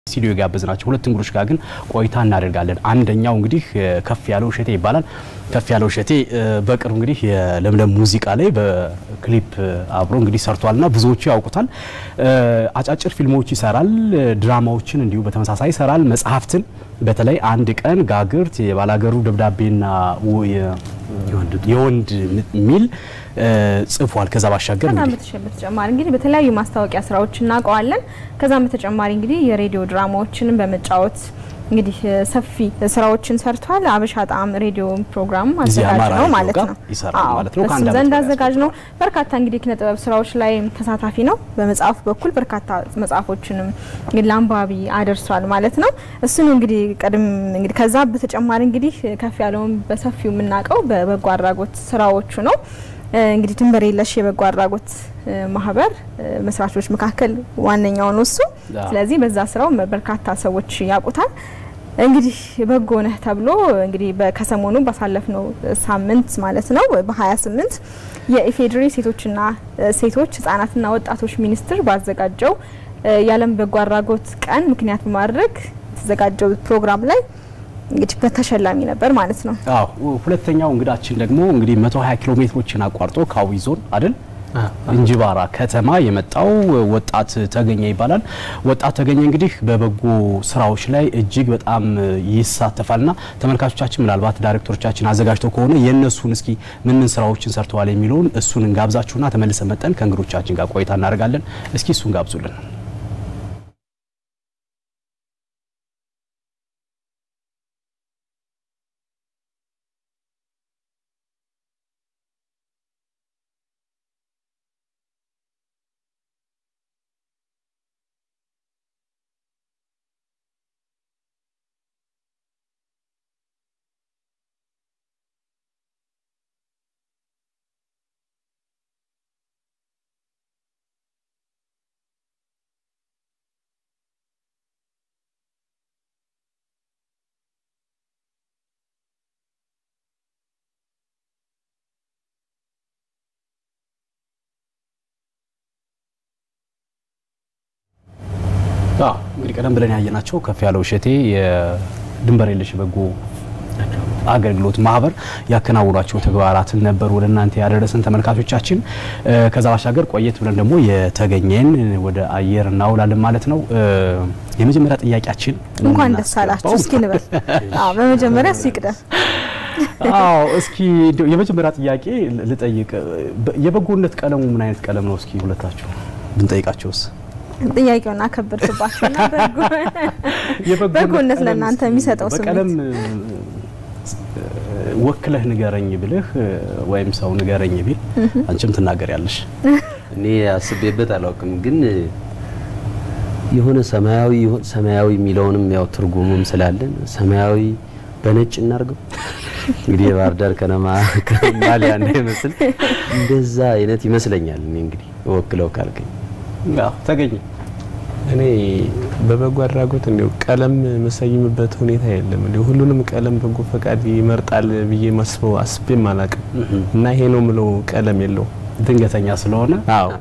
ስቱዲዮ ጋብዘናቸው ሁለት እንግዶች ጋር ግን ቆይታ እናደርጋለን። አንደኛው እንግዲህ ከፍ ያለው ሸቴ ይባላል። ከፍ ያለው ሸቴ በቅርብ እንግዲህ የለምለም ሙዚቃ ላይ በክሊፕ አብሮ እንግዲህ ሰርቷልና ብዙዎቹ ያውቁታል። አጫጭር ፊልሞች ይሰራል፣ ድራማዎችን እንዲሁ በተመሳሳይ ይሰራል። መጽሐፍትን በተለይ አንድ ቀን ጋግርት የባላገሩ ደብዳቤና የወንድ ሚል ጽፏል። ከዛ ባሻገር በተጨማሪ እንግዲህ በተለያዩ ማስታወቂያ ስራዎች እናቀዋለን። ከዛም በተጨማሪ እንግዲህ የሬዲዮ ድራማዎችን በመጫወት እንግዲህ ሰፊ ስራዎችን ሰርቷል። አበሻ ጣም ሬዲዮ ፕሮግራም አዘጋጅ ነው ማለት ነው። ይሰራል ማለት ነው። ካንዳ ዘንድ አዘጋጅ ነው። በርካታ እንግዲህ ኪነ ጥበብ ስራዎች ላይ ተሳታፊ ነው። በመጽሐፍ በኩል በርካታ መጽሐፎችንም ለአንባቢ አደርሷል ማለት ነው። እሱ ነው እንግዲህ ቀደም እንግዲህ ከዛ በተጨማሪ እንግዲህ ከፍ ያለውን በሰፊው የምናቀው በበጎ አድራጎት ስራዎቹ ነው። እንግዲህ ድንበር የለሽ የበጎ አድራጎት ማህበር መስራቾች መካከል ዋነኛው ነው እሱ። ስለዚህ በዛ ስራው በርካታ ሰዎች ያውቁታል። እንግዲህ በጎ ነህ ተብሎ እንግዲህ ከሰሞኑ ባሳለፍነው ሳምንት ማለት ነው በ28 የኢፌድሪ ሴቶች ህጻናትና ወጣቶች ሚኒስቴር ባዘጋጀው የዓለም በጎ አድራጎት ቀን ምክንያት በማድረግ የተዘጋጀው ፕሮግራም ላይ እንግዲህ በተሸላሚ ነበር ማለት ነው። ሁለተኛው እንግዳችን ደግሞ እንግዲህ 120 ኪሎ ሜትሮችን አቋርጦ ካዊ ዞን አይደል እንጂባራ ከተማ የመጣው ወጣት ተገኘ ይባላል። ወጣት ተገኘ እንግዲህ በበጎ ስራዎች ላይ እጅግ በጣም ይሳተፋልና ተመልካቾቻችን ምናልባት ዳይሬክተሮቻችን አዘጋጅተው ከሆነ የነሱን እስኪ ምን ስራዎችን ሰርተዋል የሚለውን እሱን እንጋብዛችሁና ተመልሰን መጣን ከእንግዶቻችን ጋር ቆይታ እናደርጋለን። እስኪ እሱን ጋብዙልን። እንግዲህ ቀደም ብለን ያየናቸው ከፍ ያለው ሸቴ የድንበር የለሽ በጎ አገልግሎት ማህበር ያከናውኗቸው ተግባራትን ነበር ወደ እናንተ ያደረሰን ተመልካቾቻችን። ከዛ ባሻገር ቆየት ብለን ደግሞ የተገኘን ወደ አየር እናውላለን ማለት ነው። የመጀመሪያ ጥያቄያችን እንኳን ደስ አላችሁ እስኪ ንበል። በመጀመሪያ ሲቅደም እስኪ የመጀመሪያ ጥያቄ ልጠይቅ። የበጎነት ቀለሙ ምን አይነት ቀለም ነው? እስኪ ሁለታችሁ ብንጠይቃቸውስ? ጥያቄውና ከበርኩባችሁና በጎነት ለእናንተ የሚሰጠው ስሜት በቀለም ወክለህ ንገረኝ ብለህ ወይም ሰው ንገረኝ ቢል አንቺም ትናገሪያለሽ። እኔ አስቤበት አላውቅም፣ ግን የሆነ ሰማያዊ የሚለውንም ያው ትርጉሙም ስላለን ሰማያዊ በነጭ እናርገው እንግዲህ የባህር ዳር ከነማ ማሊያ እንደምስል እንደዛ አይነት ይመስለኛል። እኔ እንግዲህ ወክለው ካልከኝ ተገኘ። እኔ በበጎ አድራጎት እንደው ቀለም መሰይምበት ሁኔታ የለም። እንደው ሁሉንም ቀለም በጎ ፈቃድ ይመርጣል ብዬ መስበው አስቤም አላውቅም እና ይሄ ነው ምለው ቀለም የለው ድንገተኛ ስለሆነ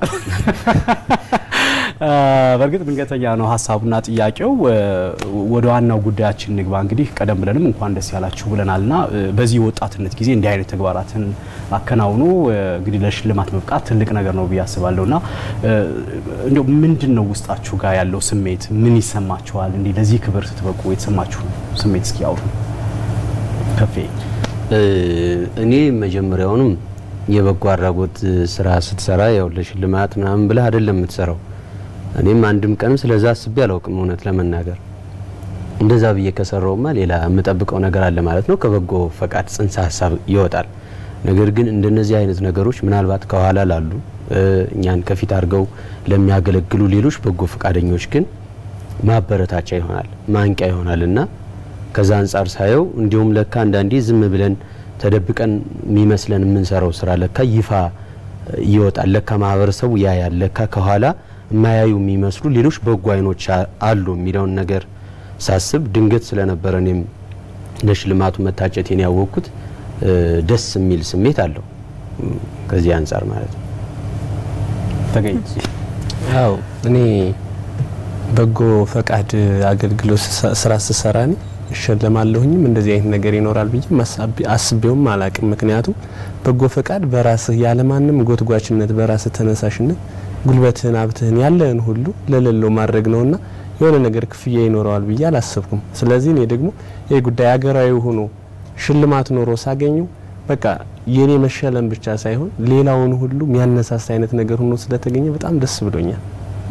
በርግጥ ድንገተኛ ነው ሐሳቡና ጥያቄው። ወደ ዋናው ጉዳያችን ንግባ። እንግዲህ ቀደም ብለንም እንኳን ደስ ያላችሁ ብለናልና በዚህ ወጣትነት ጊዜ እንዲህ አይነት ተግባራትን አከናውኖ እንግዲህ ለሽልማት መብቃት ትልቅ ነገር ነው ብዬ አስባለሁና እንደው ምንድነው ውስጣችሁ ጋር ያለው ስሜት? ምን ይሰማችኋል? እንዲህ ለዚህ ክብር ስትበቁ የተሰማችሁ ስሜት እስኪ አውሩ። ከፌ እኔ መጀመሪያውንም የበጎ አድራጎት ስራ ስትሰራ ያው ለሽልማት ምናምን ብለህ አይደለም የምትሰራው። እኔም አንድም ቀን ስለዛ አስቤ አላውቅም እውነት ለመናገር። እንደዛ ብዬ ከሰራውማ ሌላ የምጠብቀው ነገር አለ ማለት ነው። ከበጎ ፈቃድ ጽንሰ ሐሳብ ይወጣል። ነገር ግን እንደነዚህ አይነት ነገሮች ምናልባት ከኋላ ላሉ እኛን ከፊት አድርገው ለሚያገለግሉ ሌሎች በጎ ፈቃደኞች ግን ማበረታቻ ይሆናል፣ ማንቂያ ይሆናልና ከዛ አንፃር ሳየው እንዲሁም ለካ አንዳንዴ ዝም ብለን ተደብቀን የሚመስለን የምንሰራው ስራ ለካ ይፋ ይወጣል። ለካ ማህበረሰቡ ያያል። ለካ ከኋላ ማያዩ የሚመስሉ ሌሎች በጎ አይኖች አሉ የሚለውን ነገር ሳስብ ድንገት ስለነበረ እኔም ለሽልማቱ መታጨቴን ያወቅኩት ደስ የሚል ስሜት አለው ከዚህ አንፃር ማለት ነው። ተገኝ አው እኔ በጎ ፈቃድ አገልግሎት ስራ ስሰራኒ እሸለማለሁኝም እንደዚህ አይነት ነገር ይኖራል ብዬ አስቤውም አላቅም። ምክንያቱም በጎ ፈቃድ በራስህ ያለማንም ጎትጓችነት በራስህ ተነሳሽነት ጉልበትህን ሀብትህን ያለህን ሁሉ ለሌለው ማድረግ ነውና የሆነ ነገር ክፍያ ይኖረዋል ብዬ አላሰብኩም። ስለዚህ እኔ ደግሞ ይሄ ጉዳይ አገራዊ ሆኖ ሽልማት ኖሮ ሳገኘው በቃ የኔ መሸለም ብቻ ሳይሆን ሌላውን ሁሉ የሚያነሳሳ አይነት ነገር ሆኖ ስለተገኘ በጣም ደስ ብሎኛል።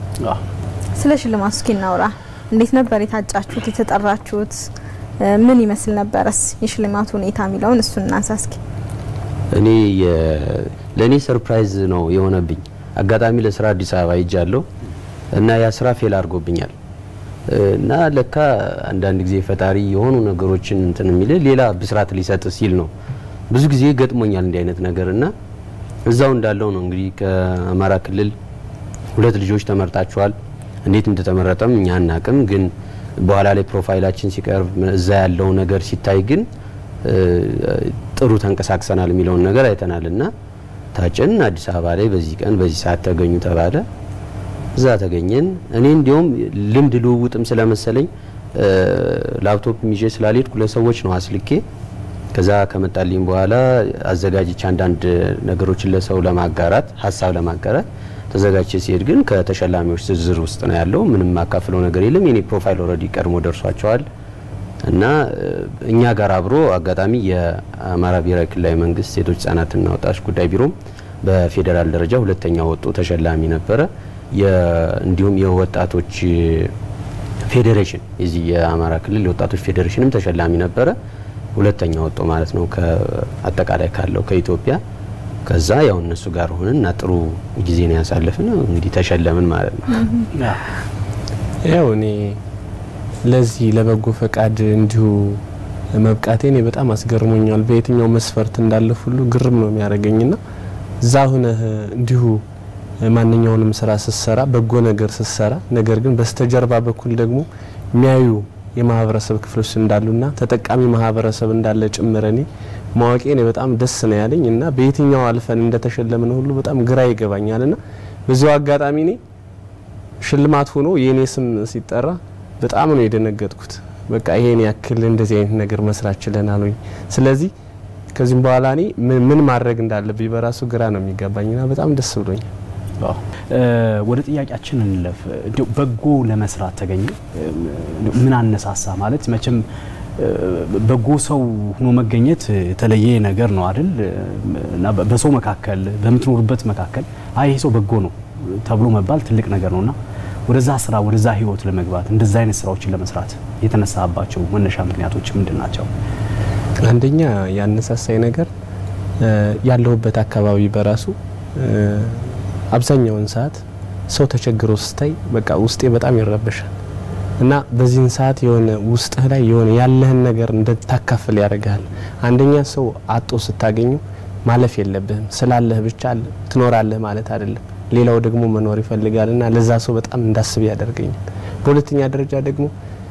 ስለ ሽልማቱ እስኪ እናውራ። እንዴት ነበር የታጫችሁት የተጠራችሁት? ምን ይመስል ነበርስ የሽልማቱ ሁኔታ የሚለውን እሱን እናንሳ እስኪ። እኔ ለኔ ሰርፕራይዝ ነው የሆነብኝ። አጋጣሚ ለስራ አዲስ አበባ ሄጃለሁ እና ያ ስራ ፌል አድርጎብኛል እና ለካ አንዳንድ ጊዜ ፈጣሪ የሆኑ ነገሮችን እንትን የሚል ሌላ ብስራት ሊሰጥ ሲል ነው። ብዙ ጊዜ ገጥሞኛል እንዲህ አይነት ነገርና እዛው እንዳለው ነው እንግዲህ ከአማራ ክልል 2 ልጆች ተመርጣቸዋል። እንዴት እንደተመረጠም እኛ አናቅም፣ ግን በኋላ ላይ ፕሮፋይላችን ሲቀርብ እዛ ያለው ነገር ሲታይ ግን ጥሩ ተንቀሳቅሰናል የሚለውን ነገር አይተናልና ታጨን አዲስ አበባ ላይ በዚህ ቀን በዚህ ሰዓት ተገኙ ተባለ። እዛ ተገኘን። እኔ እንዲያውም ልምድ ልውውጥም ስለመሰለኝ ላፕቶፕ ይዤ ስላልሄድኩ ለሰዎች ነው አስልኬ ከዛ ከመጣልኝ በኋላ አዘጋጅቼ አንዳንድ ነገሮችን ለሰው ለማጋራት ሐሳብ ለማጋራት ተዘጋጅቼ ሲሄድ ግን ከተሸላሚዎች ዝርዝር ውስጥ ነው ያለው። ምንም ማካፈለው ነገር የለም። የኔ ፕሮፋይል ኦሬዲ ቀድሞ ደርሷቸዋል እና እኛ ጋር አብሮ አጋጣሚ የአማራ ብሔራዊ ክልላዊ መንግስት ሴቶች ህጻናትና ወጣቶች ጉዳይ ቢሮ በፌደራል ደረጃ 2ኛ ወጡ ተሸላሚ ነበረ። እንዲሁም የወጣቶች ፌዴሬሽን የዚህ የአማራ ክልል የወጣቶች ፌዴሬሽንም ተሸላሚ ነበረ። 2ኛ ወጡ ማለት ነው ከአጠቃላይ ካለው ከኢትዮጵያ። ከዛ ያው እነሱ ጋር ሆነና ጥሩ ጊዜ ነው ያሳለፍነው። እንግዲህ ተሸለምን ማለት ነው። ያው እኔ ለዚህ ለበጎ ፈቃድ እንዲሁ መብቃቴ እኔ በጣም አስገርሞኛል። በየትኛው መስፈርት እንዳለፍ ሁሉ ግርም ነው የሚያደርገኝና እዛ ሆነ እንዲሁ ማንኛውንም ስራ ስሰራ በጎ ነገር ስሰራ ነገር ግን በስተጀርባ በኩል ደግሞ የሚያዩ የማህበረሰብ ክፍሎች እንዳሉና ተጠቃሚ ማህበረሰብ እንዳለ ጭምረኔ ማወቄ ነው በጣም ደስ ነው ያለኝ እና በየትኛው አልፈን እንደተሸለምን ሁሉ በጣም ግራ ይገባኛልና በዚያው አጋጣሚ እኔ ሽልማት ሆኖ የኔ ስም ሲጠራ በጣም ነው የደነገጥኩት። በቃ ይሄን ያክል እንደዚህ አይነት ነገር መስራት ችለናል ወይ? ስለዚህ ከዚህም በኋላ እኔ ምን ማድረግ እንዳለብኝ በራሱ ግራ ነው የሚገባኝና በጣም ደስ ብሎኛል። ወደ ጥያቄያችን እንለፍ። በጎ ለመስራት ተገኘ ምን አነሳሳ? ማለት መቼም በጎ ሰው ሆኖ መገኘት የተለየ ነገር ነው አይደል? እና በሰው መካከል በምትኖርበት መካከል ይሄ ሰው በጎ ነው ተብሎ መባል ትልቅ ነገር ነውና ወደዛ ስራ ወደዛ ህይወት ለመግባት እንደዛ አይነት ስራዎችን ለመስራት የተነሳባቸው መነሻ ምክንያቶች ምንድናቸው? አንደኛ ያነሳሳይ ነገር ያለውበት አካባቢ በራሱ አብዛኛውን ሰዓት ሰው ተቸግሮ ስታይ በቃ ውስጤ በጣም ይረበሻል እና በዚህን ሰዓት የሆነ ውስጥህ ላይ የሆነ ያለህን ነገር እንድታካፍል ያደርጋል። አንደኛ ሰው አጦ ስታገኙ ማለፍ የለብህም ስላለህ ብቻ ትኖራለህ ማለት አይደለም። ሌላው ደግሞ መኖር ይፈልጋልና ለዛ ሰው በጣም እንዳስብ ያደርገኛል። በሁለተኛ ደረጃ ደግሞ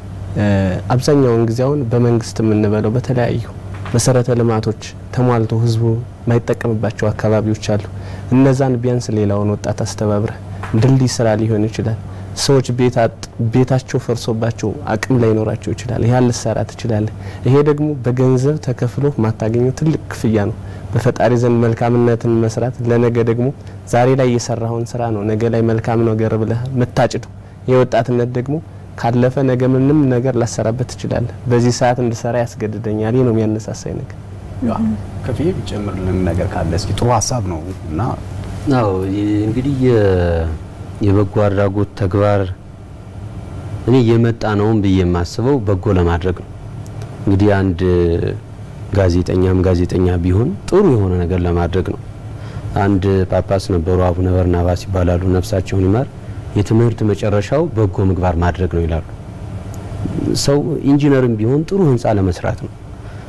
አብዛኛውን ጊዜ አሁን በመንግስት የምንበለው በተለያዩ መሰረተ ልማቶች ተሟልቶ ህዝቡ ማይጠቀምባቸው አካባቢዎች አሉ። እነዛን ቢያንስ ሌላውን ወጣት አስተባብረ ድልድይ ስራ ሊሆን ይችላል። ሰዎች ቤታቸው ፈርሶባቸው አቅም ላይ ኖራቸው ይችላል። ይሄ ልሰራ ትችላለህ። ይሄ ደግሞ በገንዘብ ተከፍሎ ማታገኘው ትልቅ ክፍያ ነው። በፈጣሪ ዘንድ መልካምነትን መስራት ለነገ ደግሞ ዛሬ ላይ የሰራውን ስራ ነው ነገ ላይ መልካም ነገር ብለህ መታጭደው። የወጣትነት ደግሞ ካለፈ ነገ ምንም ነገር ላሰራበት ትችላለህ። በዚህ ሰዓት እንድሰራ ያስገድደኛል። ይሄ ነው የሚያነሳሳይ ነገር። ከፍዬ ቢጨምርልን ነገር ካለ እስኪ ጥሩ ሀሳብ ነው እና እንግዲህ የበጎ አድራጎት ተግባር እኔ የመጣ ነውም ብዬ የማስበው በጎ ለማድረግ ነው። እንግዲህ አንድ ጋዜጠኛ ቢሆን ጥሩ የሆነ ነገር ለማድረግ ነው። አንድ ጳጳስ ነበሩ አቡነ በርናባስ ይባላሉ፣ ነፍሳቸውን ይማር። የትምህርት መጨረሻው በጎ ምግባር ማድረግ ነው ይላሉ። ሰው ኢንጂነርም ቢሆን ጥሩ ህንጻ ለመስራት ነው።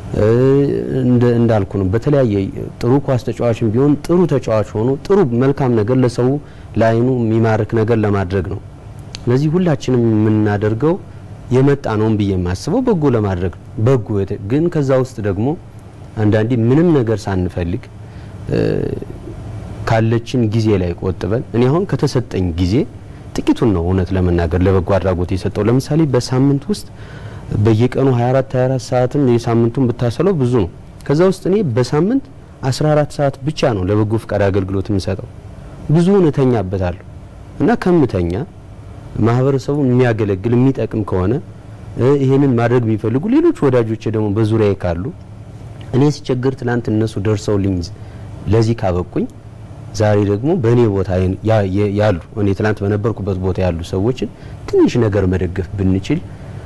እንዳልኩ ነው በተለያየ ጥሩ ኳስ ተጫዋችም ቢሆን ጥሩ ተጫዋች ሆኖ ጥሩ መልካም ነገር ለሰው ላይኑ የሚማርክ ነገር ለማድረግ ነው። ስለዚህ ሁላችንም የምናደርገው የመጣ ነውም ብዬ የማስበው በጎ ለማድረግ ነው። በጎ ግን ከዛ ውስጥ ደግሞ አንዳንዴ ምንም ነገር ሳንፈልግ ካለችን ጊዜ ላይ ቆጥበን እኔ አሁን ከተሰጠኝ ጊዜ ጥቂቱን ነው እውነት ለመናገር ለበጎ አድራጎት የሰጠው። ለምሳሌ በሳምንት ውስጥ በየቀኑ 24 ሰዓትም የሳምንቱን ብታሰለው ብዙ ነው። ከዛ ውስጥ እኔ በሳምንት 14 ሰዓት ብቻ ነው ለበጎ ፍቃድ አገልግሎት የምሰጠው። ብዙውን እተኛበታለሁ እና ከምተኛ ማህበረሰቡን የሚያገለግል የሚጠቅም ከሆነ ይሄንን ማድረግ ቢፈልጉ ሌሎች ወዳጆቼ ደግሞ በዙሪያዬ ካሉ እኔ ሲቸገር ትላንት እነሱ ደርሰውልኝ ለዚህ ካበቁኝ ዛሬ ደግሞ በእኔ ቦታ ያሉ እኔ ትላንት በነበርኩበት ቦታ ያሉ ሰዎችን ትንሽ ነገር መደገፍ ብንችል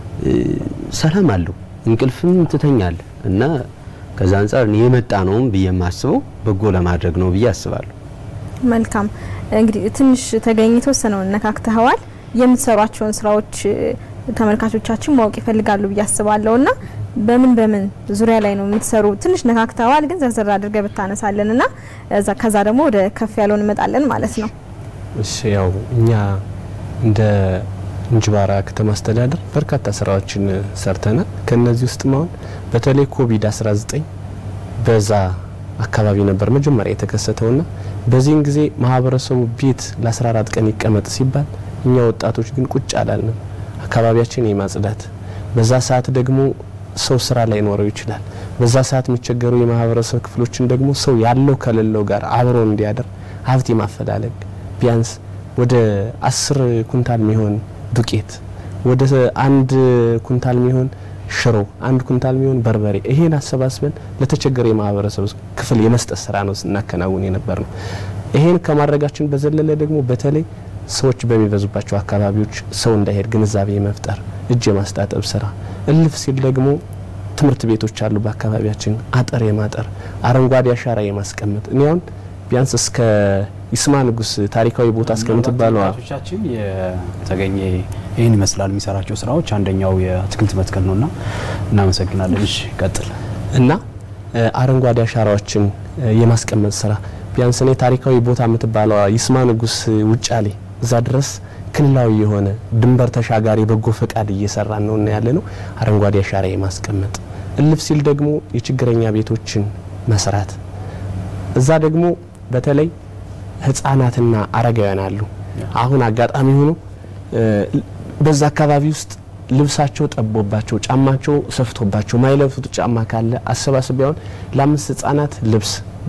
ሰላም አለው፣ እንቅልፍም ትተኛል እና ከዛ አንፃር እኔ የመጣ ነውም በየማስበው በጎ ለማድረግ ነው ብዬ አስባለሁ። መልካም እንግዲህ ትንሽ ተገኝቶ ሰነው ነካክተዋል። የምትሰሯቸውን ስራዎች ተመልካቾቻችን ማወቅ ይፈልጋሉ ብዬ አስባለሁና በምን ዙሪያ ላይ ነው የምትሰሩ? ትንሽ ነካክተዋል ግን ዘርዘር አድርገህ ብታነሳለንና ከዛ ደግሞ ወደ ከፍ ያለው እንመጣለን ማለት ነው። እሺ ያው እኛ እንደ እንጅባራ ከተማ አስተዳደር በርካታ ስራዎችን ሰርተናል። ከነዚህ ውስጥ ማውን በተለይ ኮቪድ-19 በዛ አካባቢ ነበር መጀመሪያ የተከሰተውና በዚህን ጊዜ ማህበረሰቡ ቤት ለ14 ቀን ይቀመጥ ሲባል እኛ ወጣቶች ግን ቁጭ አላልንም። አካባቢያችን የማጽዳት በዛ ሰዓት ደግሞ ሰው ስራ ላይ ኖረው ይችላል። በዛ ሰዓት የሚቸገሩ የማህበረሰብ ክፍሎችን ደግሞ ሰው ያለው ከሌለው ጋር አብሮ እንዲያደር ሀብት ማፈላለግ ቢያንስ ወደ 10 ኩንታል የሚሆን ዱቄት፣ ወደ 1 ኩንታል የሚሆን ሽሮ፣ 1 ኩንታል የሚሆን በርበሬ ይሄን አሰባስበን ለተቸገረ የማህበረሰብ ክፍል የመስጠት ስራ ነው ስናከናውን የነበርነው። ይሄን ከማድረጋችን በዘለለ ደግሞ በተለይ ሰዎች በሚበዙባቸው አካባቢዎች ሰው እንዳይሄድ ግንዛቤ መፍጠር፣ እጅ የማስታጠብ ስራ፣ እልፍ ሲል ደግሞ ትምህርት ቤቶች አሉ በአካባቢያችን አጥር የማጠር አረንጓዴ አሻራ የማስቀመጥ እኔ አሁን ቢያንስ እስከ ይስማ ንጉስ ታሪካዊ ቦታ እስከምትባለው አባቶቻችን የተገኘ ይሄን ይመስላል የሚሰራቸው ስራዎች። አንደኛው የአትክልት መትከል ነውና እናመሰግናለን። እሺ ቀጥል። እና አረንጓዴ አሻራዎችን የማስቀመጥ ስራ ቢያንስ እኔ ታሪካዊ ቦታ የምትባለው ይስማ ንጉስ ውጫሌ እዛ ድረስ ክልላዊ የሆነ ድንበር ተሻጋሪ በጎ ፈቃድ እየሰራን ነው እና ያለነው አረንጓዴ አሻራ የማስቀመጥ እልፍ ሲል ደግሞ የችግረኛ ቤቶችን መስራት እዛ ደግሞ በተለይ ህፃናትና አረጋውያን አሉ። አሁን አጋጣሚ ሆኖ በዛ አካባቢ ውስጥ ልብሳቸው ጠቦባቸው ጫማቸው ሰፍቶባቸው ማይለፉት ጫማ ካለ አሰባስቢያውን ለ5 ህፃናት ልብስ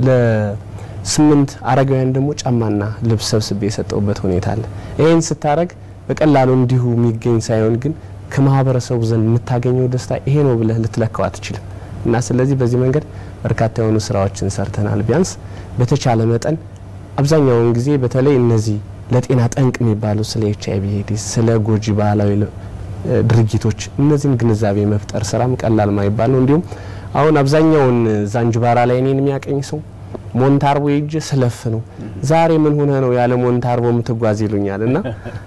ለ8 አረጋውያን ደግሞ ጫማና ልብስ ሰብስቤ የሰጠውበት ሁኔታ አለ። ይሄን ስታረግ በቀላሉ እንዲሁ የሚገኝ ሳይሆን ግን ከማህበረሰቡ ዘንድ የምታገኘው ደስታ ይሄ ነው ብለህ ልትለካው አትችልም። እና ስለዚህ በዚህ መንገድ በርካታ የሆኑ ስራዎችን ሰርተናል። ቢያንስ በተቻለ መጠን አብዛኛውን ጊዜ በተለይ እነዚህ ለጤና ጠንቅ የሚባሉ ስለ HIV ኤድስ ስለ ጎጂ ባህላዊ ድርጊቶች እነዚህን ግንዛቤ መፍጠር ስራም ቀላል ማይባል ነው። እንዲሁም አሁን አብዛኛውን ዛንጅባራ ላይ እኔን የሚያቀኝ ሰው ሞንታርቦ ይጅ ስለፍ ነው ዛሬ ምን ሆነ ነው ያለ ሞንታርቦ ምትጓዝ ይሉኛልና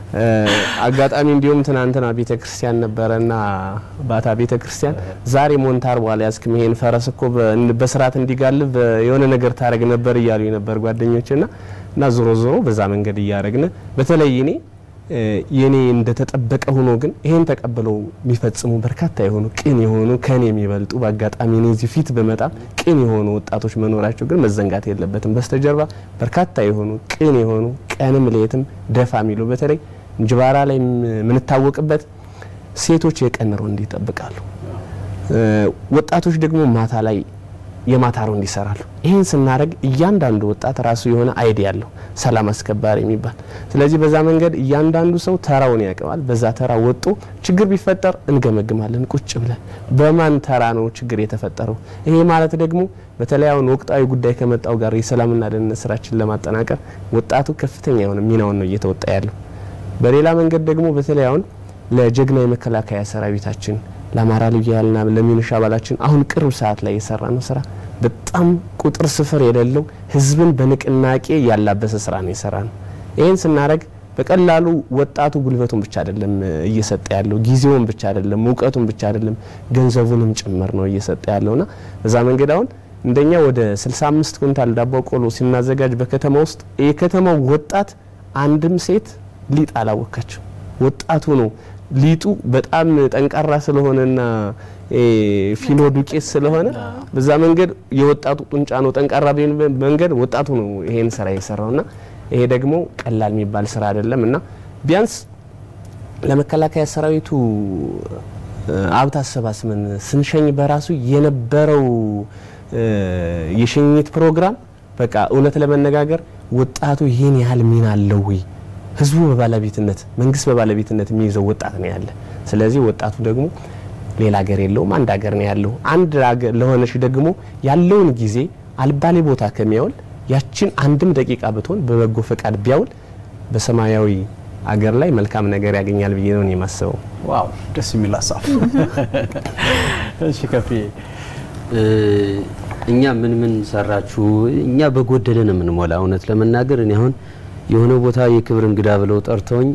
አጋጣሚ እንዲሁም ትናንትና ቤተክርስቲያን ነበርና ባታ ቤተክርስቲያን ዛሬ ሞንታርቦ አልያዝክም ይሄን ፈረስ እኮ በስርዓት እንዲጋልብ የሆነ ነገር ታረግ ነበር ይያሉኝ ነበር ጓደኞቼና እና ዞሮ በዛ መንገድ ይያረግነ በተለይ እኔ የኔ እንደተጠበቀ ሆኖ ግን ይሄን ተቀበለው የሚፈጽሙ በርካታ የሆኑ ቅን የሆኑ ከኔ የሚበልጡ በአጋጣሚ እኔ እዚህ ፊት በመጣ ቅን የሆኑ ወጣቶች መኖራቸው ግን መዘንጋት የለበትም። በስተጀርባ በርካታ የሆኑ ቅን የሆኑ ቀንም ሌትም ደፋ የሚሉ በተለይ እንጅባራ ላይ ምን ታወቅበት ሴቶች የቀነሩ እንዲጠብቃሉ፣ ወጣቶች ደግሞ ማታ ላይ የማታሩ እንዲሰራሉ። ይሄን ስናረግ እያንዳንዱ ወጣት ራሱ የሆነ አይዲያ አለው ሰላም አስከባሪ የሚባል። ስለዚህ በዛ መንገድ እያንዳንዱ ሰው ተራውን ያቀዋል። በዛ ተራ ወጥቶ ችግር ቢፈጠር እንገመግማለን ቁጭ ብለን በማን ተራ ነው ችግር የተፈጠረው። ይሄ ማለት ደግሞ በተለይ አሁን ወቅታዊ ጉዳይ ከመጣው ጋር የሰላምና ደህንነት ስራችን ለማጠናቀር ወጣቱ ከፍተኛ የሆነ ሚናውን ነው እየተወጣ ያለው። በሌላ መንገድ ደግሞ በተለይ አሁን ለጀግና የመከላከያ ሰራዊታችን ለአማራ ልዩ ኃይልና ለሚኒሻ አባላችን አሁን ቅርብ ሰዓት ላይ የሰራነው ስራ በጣም ቁጥር ስፍር የሌለው ህዝብን በንቅናቄ ያላበሰ ስራ ነው የሰራነው። ይሄን ስናረግ በቀላሉ ወጣቱ ጉልበቱን ብቻ አይደለም እየሰጠ ያለው ጊዜውን ብቻ አይደለም ዕውቀቱን ብቻ አይደለም ገንዘቡንም ጭምር ነው እየሰጠ ያለውና በዛ መንገድ አሁን እንደኛ ወደ 65 ኩንታል ዳቦ ቆሎ ሲናዘጋጅ በከተማ ውስጥ የከተማው ወጣት አንድም ሴት ሊጥ አላወከችው። ወጣቱ ነው ሊጡ በጣም ጠንካራ ስለሆነና ፊኖ ዱቄት ስለሆነ በዛ መንገድ የወጣቱ ጡንቻ ነው ጠንካራ መንገድ ወጣቱ ነው ይሄን ስራ የሰራውና ይሄ ደግሞ ቀላል የሚባል ስራ አይደለምና ቢያንስ ለመከላከያ ሰራዊቱ አብታ አሰባስበን ስንሸኝ በራሱ የነበረው የሽኝት ፕሮግራም በቃ እውነት ለመነጋገር ወጣቱ ይሄን ያህል ሚና አለው ወይ ህዝቡ በባለቤትነት መንግስት በባለቤትነት የሚይዘው ወጣት ነው ያለ ስለዚህ ወጣቱ ደግሞ ሌላ ሀገር የለውም አንድ ሀገር ነው ያለው አንድ ሀገር ለሆነሽ ደግሞ ያለውን ጊዜ አልባሌ ቦታ ከሚያውል ያችን አንድም ደቂቃ ብትሆን በበጎ ፈቃድ ቢያውል በሰማያዊ አገር ላይ መልካም ነገር ያገኛል ብዬ ነው የማስበው ዋው ደስ የሚል ሐሳብ እሺ ከፊ እኛ ምን ሰራችሁ እኛ በጎደለ ነው የምንሞላ እውነት ለመናገር እኔ አሁን የሆነ ቦታ የክብር እንግዳ ብለው ጠርተውኝ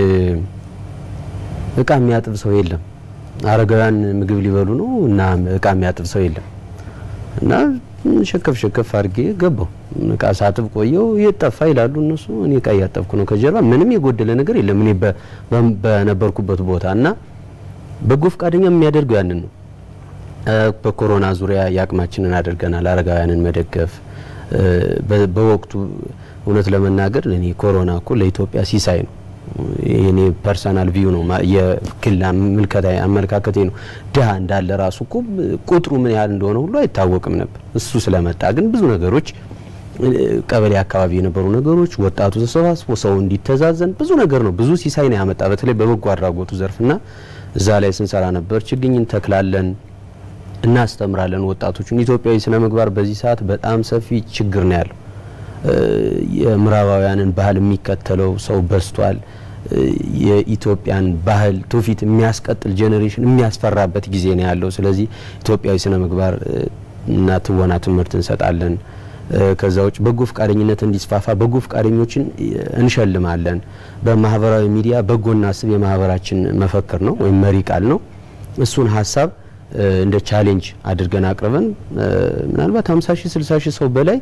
እቃ የሚያጥብ ሰው የለም አረጋውያን ምግብ ሊበሉ ነው እና እቃ የሚያጥብ ሰው የለም እና ሸከፍ አርጌ ገባው እቃ ሳጥብ ቆየው የጠፋ ይላሉ እነሱ እኔ እቃ ያጠብኩ ነው ከጀርባ ምንም የጎደለ ነገር የለም እኔ በነበርኩበት ቦታና በጎ ፈቃደኛ የሚያደርገው ያንን ነው በኮሮና ዙሪያ ያቅማችንን አድርገናል አረጋውያንን መደገፍ በወቅቱ እውነት ለመናገር ለኔ ኮሮና እኮ ለኢትዮጵያ ሲሳይ ነው የኔ ፐርሰናል ቪው ነው የክላ ምልከታ አመለካከቴ ነው ዳህ እንዳለ ራሱ እኮ ቁጥሩ ምን ያህል እንደሆነ ሁሉ አይታወቅም ነበር እሱ ስለመጣ ግን ብዙ ነገሮች ቀበሌ አካባቢ የነበሩ ነገሮች ወጣቱ ተሰባስቦ ሰው እንዲተዛዘን ብዙ ነገር ነው ብዙ ሲሳይ ነው ያመጣ በተለይ በበጎ አድራጎቱ ዘርፍና እዛ ላይ ስንሰራ ነበር ችግኝን ተክላለን እናስተምራለን ወጣቶቹን ኢትዮጵያዊ ስነ ምግባር በዚህ ሰዓት በጣም ሰፊ ችግር ነው ያለው የምራባውያንን ባህል የሚከተለው ሰው በስቷል የኢትዮጵያን ባህል ትውፊት የሚያስቀጥል ጄነሬሽን የሚያስፈራበት ጊዜ ነው ያለው ስለዚህ ኢትዮጵያዊ ስነ ምግባር እና ትወና ትምህርት እንሰጣለን ከዛውጭ በጎ ፈቃደኝነት እንዲስፋፋ በጎ ፈቃደኞችን እንሸልማለን በማህበራዊ ሚዲያ በጎና አስብ የማህበራችን መፈክር ነው ወይ መሪ ቃል ነው እሱን ሐሳብ እንደ ቻሌንጅ አድርገን አቅርበን ምናልባት 50 ሺህ 60 ሺህ ሰው በላይ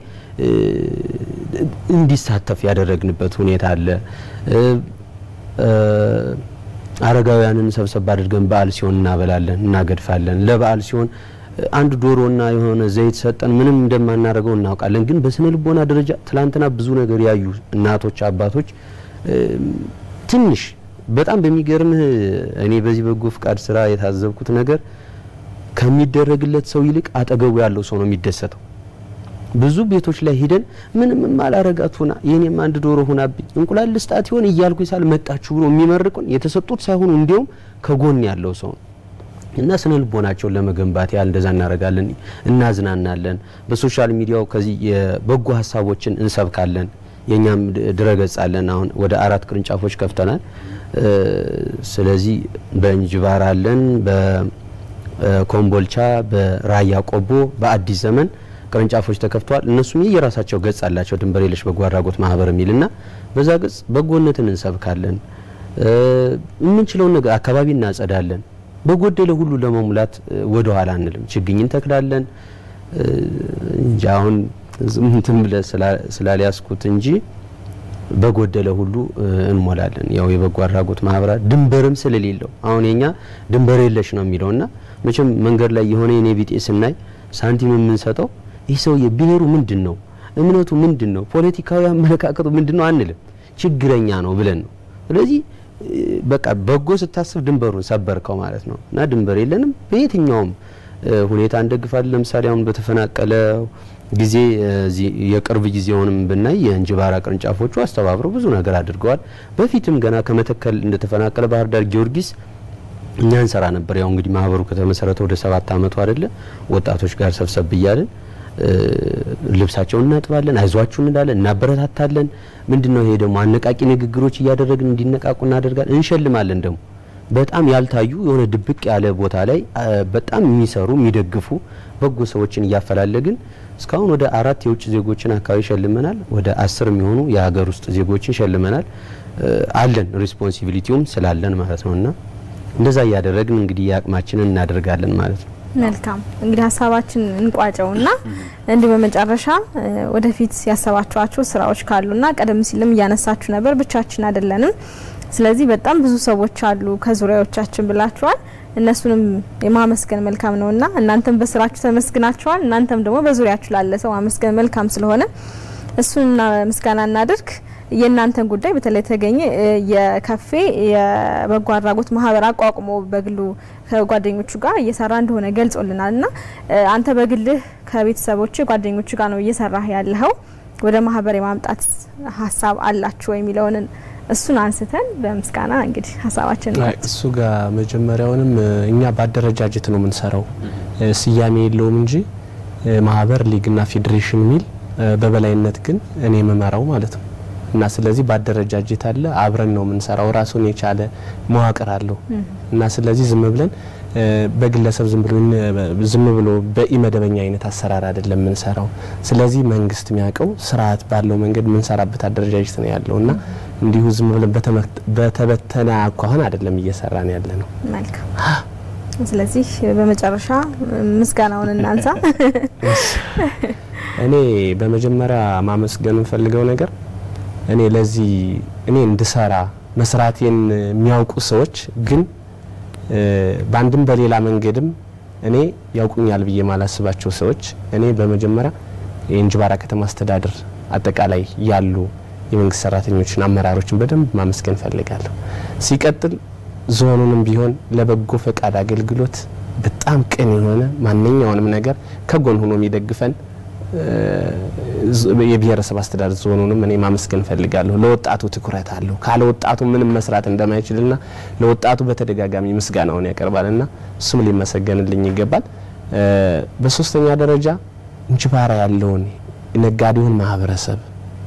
እንዲሳተፍ ያደረግንበት ሁኔታ አለ አረጋውያንን ሰብሰብ አድርገን በዓል ሲሆን እናበላለን እናገድፋለን ለበዓል ሲሆን አንድ ዶሮና የሆነ ዘይት ሰጠን ምንም እንደማናረገው እናውቃለን ግን በስነ ልቦና ደረጃ ትላንትና ብዙ ነገር ያዩ እናቶች አባቶች ትንሽ በጣም በሚገርም እኔ በዚህ በጎ ፍቃድ ስራ የታዘብኩት ነገር ከሚደረግለት ሰው ይልቅ አጠገቡ ያለው ሰው ነው የሚደሰተው ብዙ ቤቶች ላይ ሄደን ምንም ማላረጋቱና የኔም አንድ ዶሮ ሆናብኝ እንቁላል ልስጣት ይሆን እያልኩ ይሳል መጣችሁ ብሎ የሚመርቁን የተሰጡት ሳይሆን እንዲያውም ከጎን ያለው ሰው እና ስነ ልቦናቸውን ለመገንባት ያል እንደዛ እናረጋለን እናዝናናለን በሶሻል ሚዲያው ከዚህ የበጎ ሐሳቦችን እንሰብካለን የኛም ድረገጽ አለን አሁን ወደ 4 ቅርንጫፎች ከፍተናል ስለዚህ በእንጅባራ አለን በኮምቦልቻ በራያ ቆቦ በአዲስ ዘመን ቅርንጫፎች ተከፍተዋል እነሱም የራሳቸው ገጽ አላቸው ድንበር የለሽ በጎ አድራጎት ማህበር የሚልና በዛ ገጽ በጎነትን እንሰብካለን የምንችለው ነገር አካባቢ እናጸዳለን በጎደለ ሁሉ ለመሙላት ወደ ኋላ አንልም ችግኝን ተክላለን እንጃውን ዝምትን ብለ ስላሊያስኩት እንጂ በጎደለ ሁሉ እንሞላለን ያው የበጎ አድራጎት ማህበራት ድንበርም ስለሌለው አሁን የኛ ድንበር የለሽ ነው የሚለውና መቼም መንገድ ላይ የሆነ የኔ ቢጤ ስናይ ሳንቲም የምንሰጠው ይህ ሰው የብሄሩ ምንድነው እምነቱ ምንድነው ፖለቲካዊ አመለካከቱ ምንድነው አንልም ችግረኛ ነው ብለን ነው ስለዚህ በቃ በጎ ስታስብ ድንበሩን ሰበርከው ማለት ነው እና ድንበር የለንም በየትኛውም ሁኔታ እንደግፋለን ለምሳሌ አሁን በተፈናቀለ ጊዜ የቅርብ ጊዜውንም ብናይ የእንጅባራ ቅርንጫፎቹ አስተባብረው ብዙ ነገር አድርገዋል በፊትም ገና ከመተከል እንደተፈናቀለ ባህር ዳር ጊዮርጊስ እኛን ሰራ ነበር ያው እንግዲህ ማህበሩ ከተመሰረተ ወደ 7 አመቱ አይደለ ወጣቶች ጋር ሰብሰብ ይያለን ልብሳቸውን እናጥባለን አይዟችሁ እንላለን እናበረታታለን ምንድነው ይሄ ደግሞ አነቃቂ ንግግሮች እያደረግን እንዲነቃቁ እናደርጋለን እንሸልማለን ደግሞ በጣም ያልታዩ የሆነ ድብቅ ያለ ቦታ ላይ በጣም የሚሰሩ የሚደግፉ በጎ ሰዎችን ያፈላለግን እስካሁን ወደ 4 የውጭ ዜጎችን አካባቢ ሸልመናል ወደ 10 የሚሆኑ የሀገር ውስጥ ዜጎችን ሸልመናል አለን ሪስፖንሲቢሊቲውም ስላለን ማለት ነውና እንደዛ ያደረግን እንግዲህ ያቅማችንን እናደርጋለን ማለት ነው መልካም እንግዲህ ሐሳባችን እንቋጨውና እንዲህ በመጨረሻ ወደፊት ያሰባችኋቸው ስራዎች ካሉና ቀደም ሲልም ያነሳችሁ ነበር ብቻችን አይደለንም ስለዚህ በጣም ብዙ ሰዎች አሉ ከዙሪያዎቻችን ብላችኋል እነሱንም የማመስገን መልካም ነውና እናንተም በስራችሁ ተመስግናችኋል እናንተም ደግሞ በዙሪያችሁ ላለ ሰው ማመስገን መልካም ስለሆነ እሱንና ምስጋና እናድርግ የእናንተን ጉዳይ በተለይ ተገኘ የካፌ የበጎ አድራጎት ማህበር አቋቁሞ በግሉ ከጓደኞቹ ጋር እየሰራ እንደሆነ ገልጾልናልና አንተ በግልህ ከቤተሰቦች ጓደኞቹ ጋር ነው እየሰራህ ያለኸው ወደ ማህበር የማምጣት ሐሳብ አላችሁ ወይ የሚለውን እሱን አንስተን በምስጋና እንግዲህ ሐሳባችን ነው እሱ ጋር መጀመሪያውንም እኛ ባደረጃጀት ነው የምንሰራው ስያሜ የለውም እንጂ ማህበር ሊግና ፌዴሬሽን ሚል በበላይነት ግን እኔ መመራው ማለት ነው እና ስለዚህ ባደረጃጀት አለ አብረን ነው የምንሰራው ራሱን የቻለ መዋቅር አለው እና ስለዚህ ዝም ብለን በግለሰብ ዝም ብሎ በኢመደበኛ አይነት አሰራር አይደለም የምንሰራው ስለዚህ መንግስት የሚያቀው ስርዓት ባለው መንገድ የምንሰራበት አደረጃጀት ነው ያለውና እንዲሁ ዝም ብለን በተበተና አኳኋን አይደለም እየሰራን ያለ ነው መልካም ስለዚህ በመጨረሻ ምስጋናውን እናንሳ እኔ በመጀመሪያ ማመስገን ፈልገው ነገር እኔ ለዚህ እኔ እንድሰራ መስራቴን የሚያውቁ ሰዎች ግን ባንድም በሌላ መንገድም እኔ ያውቁኛል ብዬ ማላስባቸው ሰዎች እኔ በመጀመሪያ የእንጅባራ ከተማ አስተዳደር አጠቃላይ ያሉ የመንግስት ሰራተኞችን አመራሮችን በደንብ ማመስገን ፈልጋለሁ ሲቀጥል ዞኑንም ቢሆን ለበጎ ፈቃድ አገልግሎት በጣም ቅን የሆነ ማንኛውንም ነገር ከጎን ሆኖ የሚደግፈን የብሔረሰብ አስተዳደር ዞኑንም እኔ ማመስገን ፈልጋለሁ ለወጣቱ ትኩረት አለው ካለ ወጣቱ ምንም መስራት እንደማይችልና ለወጣቱ በተደጋጋሚ ምስጋናውን ያቀርባልና እሱም ሊመሰገንልኝ ይገባል በሶስተኛ ደረጃ እንጅባራ ያለውን ነጋዴውን ማህበረሰብ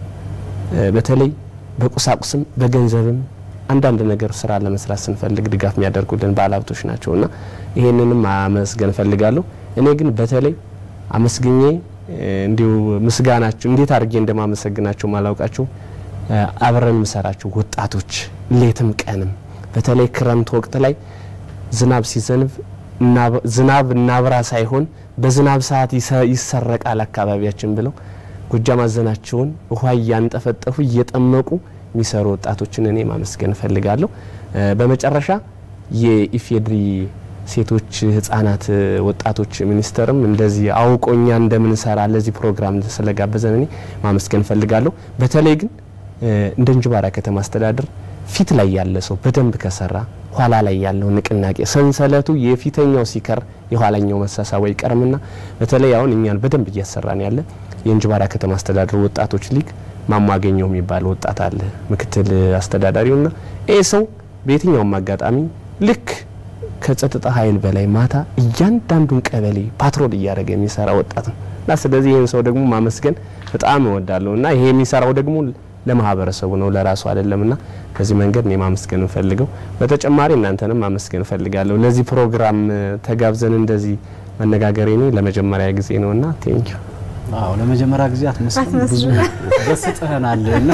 በተለይ በቁሳቁስም በገንዘብም አንዳንድ ነገር ስራ ለመስራት ስንፈልግ ድጋፍ የሚያደርጉልን ባለሀብቶች ናቸውና ይሄንንም ማመስገን ፈልጋለሁ እኔ ግን በተለይ አመስግኜ እንዲው ምስጋናችሁ እንዴት አድርጌ እንደማመሰግናቸው ማላውቃቸው አብረን መሰራቸው ወጣቶች ሌትም ቀንም በተለይ ክረምት ወቅት ላይ ዝናብ ሲዘንብ ዝናብ እናብራ ሳይሆን በዝናብ ሰዓት ይሰረቃል አካባቢያችን ብለው ጎጃም አዘናቸውን ውሃ ያንጠፈጠፉ እየጠመቁ የሚሰሩ ወጣቶችን እኔ ማመስገን ፈልጋለሁ በመጨረሻ የኢፌድሪ ሴቶች ህፃናት ወጣቶች ሚኒስተርም እንደዚህ አውቆኛ እንደምንሰራ ለዚህ ፕሮግራም ስለጋበዘን እኔ ማመስገን ፈልጋለሁ በተለይ ግን እንደ እንጅባራ ከተማ አስተዳደር ፊት ላይ ያለ ሰው በደንብ ከሰራ ኋላ ላይ ያለው ንቅናቄ ሰንሰለቱ የፊተኛው ሲከር የኋላኛው መሳሳው ይቀርምና በተለይ አሁን እኛን በደንብ እያሰራን ያለ የእንጅባራ ከተማ አስተዳደር ወጣቶች ሊግ ማማገኘው የሚባል ወጣት አለ ምክትል አስተዳዳሪውና ሰው በየትኛውም አጋጣሚ ልክ ከጸጥታ ኃይል በላይ ማታ እያንዳንዱን ቀበሌ ፓትሮል እያደረገ የሚሰራ ወጣት ነውና ስለዚህ ይሄን ሰው ደግሞ ማመስገን በጣም እወዳለሁና ይሄ የሚሰራው ደግሞ ለማህበረሰቡ ነው ለራሱ አይደለምና በዚህ መንገድ ነው ማመስገን ፈልገው በተጨማሪ እናንተንም ማመስገን ፈልጋለሁ ለዚህ ፕሮግራም ተጋብዘን እንደዚህ መነጋገሬ ነው ለመጀመሪያ ጊዜ ነውና ቴንክ ዩ አዎ ለመጀመሪያ ጊዜ አትመስልም ብዙ ደስተናልና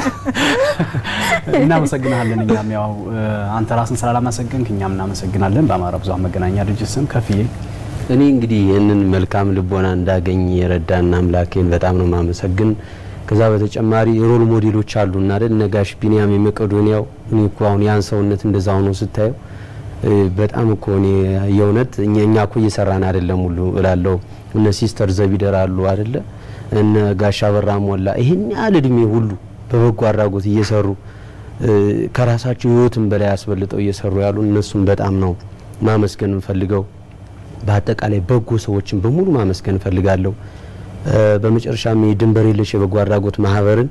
እናመሰግናለን እኛም ያው አንተ ራስን ስላላመሰገንክ እኛም እናመሰግናለን በአማራ ብዙሃን መገናኛ ድርጅት ስም ከፍዬ እኔ እንግዲህ ይሄንን መልካም ልቦና እንዳገኝ የረዳና አምላኬን በጣም ነው ማመሰግን ከዛ በተጨማሪ ሮል ሞዴሎች አሉና አይደል ነጋሽ ቢኒያም የመቀዶኒያው እኔ እኮ አሁን ያን ሰውነት እንደዛው ነው ስታየው በጣም እኮ እኔ የውነት እኛ እኮ እየሰራን አይደለም ሁሉ እላለሁ እነ ሲስተር ዘቢደር አሉ አይደለ እነ ጋሻ በራም ወላ ይሄን ያህል እድሜ ሁሉ በበጎ አድራጎት እየሰሩ ከራሳቸው ህይወትን በላይ ያስበልጠው እየሰሩ ያሉ እነሱም በጣም ነው ማመስገን ፈልገው በአጠቃላይ በጎ ሰዎችን በሙሉ ማመስገን ፈልጋለሁ በመጨረሻም የድንበር የለሽ የበጎ አድራጎት ማህበርን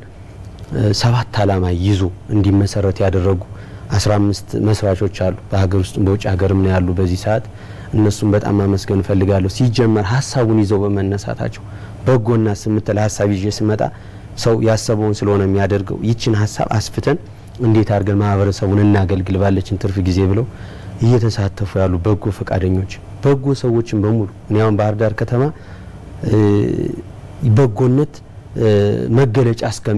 7 ዓላማ ይዞ እንዲመሰረት ያደረጉ 15 መስራቾች አሉ በሀገር ውስጥ በውጭ ሀገርም ነው ያሉ በዚህ ሰዓት እነሱም በጣም ማመስገን ፈልጋለሁ ሲጀመር ሐሳቡን ይዘው በመነሳታቸው በጎና ስምተል ሐሳብ ይዤ ስመጣ ሰው ያሰበውን ስለሆነ የሚያደርገው ይችን ሐሳብ አስፍተን እንዴት አድርገን ማህበረሰቡን እናገልግል ባለችን ትርፍ ጊዜ ብለው እየተሳተፉ ያሉ በጎ ፈቃደኞች በጎ ሰዎችን በሙሉ እኛም ባህር ዳር ከተማ በጎነት መገለጫ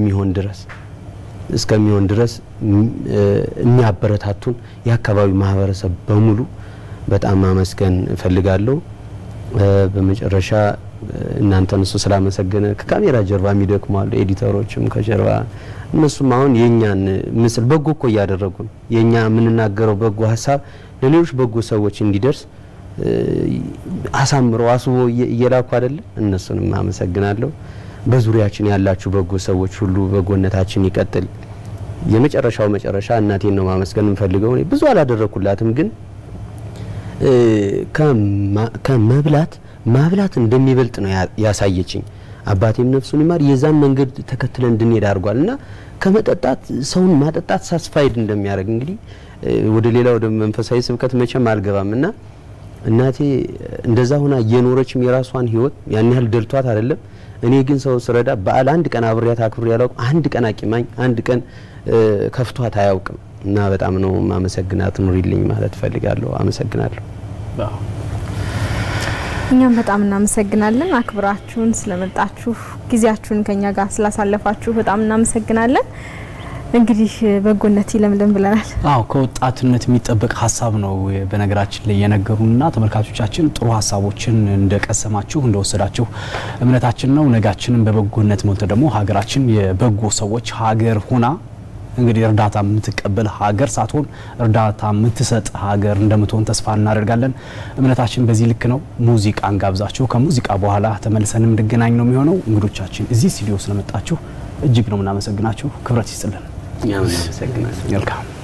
እስከሚሆን ድረስ የሚያበረታቱን የአካባቢው ማህበረሰብ በሙሉ በጣም ማመስገን ፈልጋለሁ በመጨረሻ እናንተን እሱ ስላመሰገነ ከካሜራ ጀርባ የሚደክማሉ ኤዲተሮችም ከጀርባ እነሱም አሁን የኛን ምስል በጎ እኮ ያደረጉ ነው የኛ ምንናገረው በጎ ሐሳብ ለሌሎች በጎ ሰዎች እንዲደርስ አሳምረው አስቦ እየላኩ አይደል እነሱንም ማመሰግናለሁ በዙሪያችን ያላችሁ በጎ ሰዎች ሁሉ በጎነታችን ይቀጥል የመጨረሻው መጨረሻ እናቴን ነው ማመስገን እንፈልገው እኔ ብዙ አላደረኩላትም ግን ማብላት እንደሚበልጥ ነው ያሳየችኝ አባቴም ነፍሱን ይማር የዛን መንገድ ተከትለን እንድንሄድ አድርጓልና ከመጠጣት ሰውን ማጠጣት ሳስፋይድ እንደሚያደርግ እንግዲህ ወደ ሌላው ወደ መንፈሳዊ ስብከት መቼም አልገባምና እናቴ እንደዛ ሆና የኖረችም የራሷን ህይወት ያን ያህል ደልቷት አይደለም እኔ ግን ሰው ስረዳ በአል አንድ ቀን አብሬያት አክብሬ ያላውቅ አንድ ቀን አቂማኝ አንድ ቀን ከፍቷት አያውቅም እና በጣም ነው ማመሰግናት ኑሪልኝ ማለት ፈልጋለሁ አመሰግናለሁ እኛም በጣም እናመሰግናለን አክብራችሁን ስለመጣችሁ ጊዜያችሁን ከኛ ጋር ስላሳለፋችሁ በጣም እናመሰግናለን እንግዲህ በጎነት ይለምልም ብለናል አው ከወጣትነት የሚጠበቅ ሐሳብ ነው በነገራችን ላይ የነገሩና ተመልካቾቻችን ጥሩ ሐሳቦችን እንደቀሰማችሁ እንደወሰዳችሁ እምነታችን ነው ነጋችንን በበጎነት ሞልተ ደግሞ ሀገራችን የበጎ ሰዎች ሀገር ሆና እንግዲህ እርዳታ የምትቀበል ሀገር ሳትሆን እርዳታ የምትሰጥ ሀገር እንደምትሆን ተስፋ እናደርጋለን እምነታችን በዚህ ልክ ነው ሙዚቃን ጋብዛችሁ ከሙዚቃ በኋላ ተመልሰንም እንገናኝ ነው የሚሆነው እንግዶቻችን እዚህ ስቱዲዮ ስለመጣችሁ እጅግ ነው እናመሰግናችሁ ክብረት ይስጥልን እኛም እናመሰግናለን መልካም